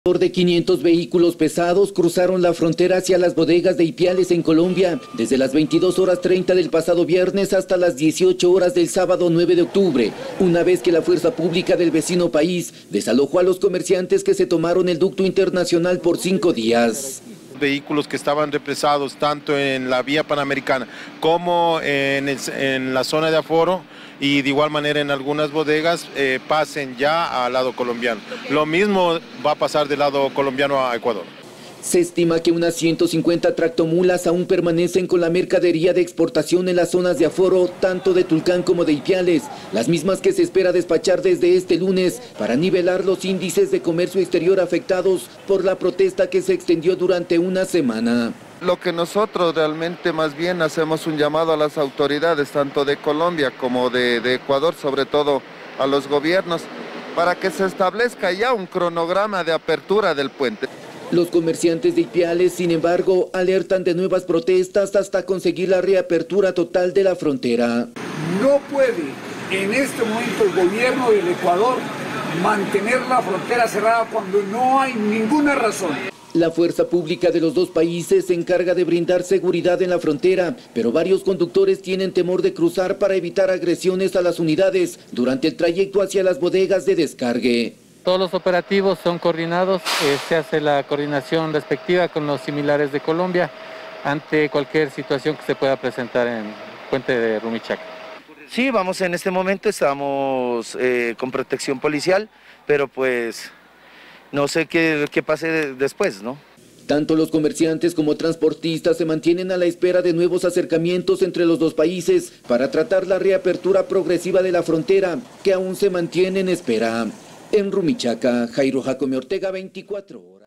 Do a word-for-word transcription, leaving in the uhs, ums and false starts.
De quinientos vehículos pesados cruzaron la frontera hacia las bodegas de Ipiales en Colombia desde las veintidós horas treinta del pasado viernes hasta las dieciocho horas del sábado nueve de octubre, una vez que la fuerza pública del vecino país desalojó a los comerciantes que se tomaron el ducto internacional por cinco días. Vehículos que estaban represados tanto en la vía panamericana como en, el, en la zona de aforo y de igual manera en algunas bodegas eh, pasen ya al lado colombiano. Lo mismo va a pasar del lado colombiano a Ecuador. Se estima que unas ciento cincuenta tractomulas aún permanecen con la mercadería de exportación en las zonas de aforo, tanto de Tulcán como de Ipiales, las mismas que se espera despachar desde este lunes para nivelar los índices de comercio exterior afectados por la protesta que se extendió durante una semana. Lo que nosotros realmente más bien hacemos un llamado a las autoridades, tanto de Colombia como de, de Ecuador, sobre todo a los gobiernos, para que se establezca ya un cronograma de apertura del puente. Los comerciantes de Ipiales, sin embargo, alertan de nuevas protestas hasta conseguir la reapertura total de la frontera. No puede en este momento el gobierno del Ecuador mantener la frontera cerrada cuando no hay ninguna razón. La fuerza pública de los dos países se encarga de brindar seguridad en la frontera, pero varios conductores tienen temor de cruzar para evitar agresiones a las unidades durante el trayecto hacia las bodegas de descargue. Todos los operativos son coordinados, eh, se hace la coordinación respectiva con los similares de Colombia ante cualquier situación que se pueda presentar en Puente de Rumichaca. Sí, vamos en este momento, estamos eh, con protección policial, pero pues no sé qué, qué pase después, ¿no? Tanto los comerciantes como transportistas se mantienen a la espera de nuevos acercamientos entre los dos países para tratar la reapertura progresiva de la frontera, que aún se mantiene en espera. En Rumichaca, Jairo Jacome Ortega, veinticuatro horas.